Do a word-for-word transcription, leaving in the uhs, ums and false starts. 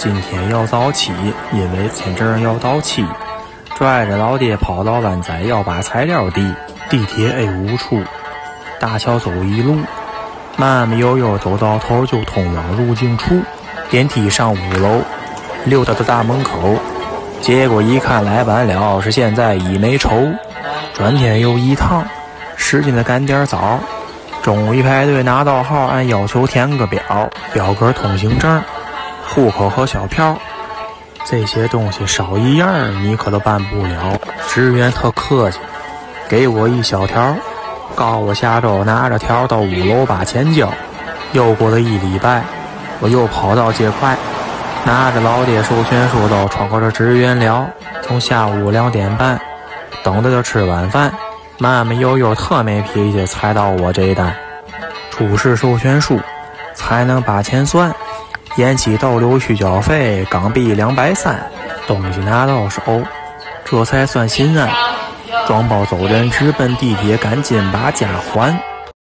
今天要早起，因为签证要到期。拽着老爹跑到湾仔要把材料递，地铁 A 五处，大桥走一路，慢慢悠悠走到头就通往入境处。电梯上五楼，溜达到大门口，结果一看来晚了，是现在一没筹。转天又一趟，使劲的赶点早。中午一排队拿到号，按要求填个表，表格通行证、户口和小票，这些东西少一样你可都办不了。职员特客气，给我一小条，告我下周拿着条到五楼把钱交。又过了一礼拜，我又跑到街块，拿着老爹授权书到窗口的职员聊，从下午两点半等着就吃晚饭，慢慢悠悠特没脾气才到我这一单。出示授权书才能把钱算，延期逗留续缴费港币两百三，东西拿到手，这才算心安。装包走人，直奔地铁，赶紧把家还。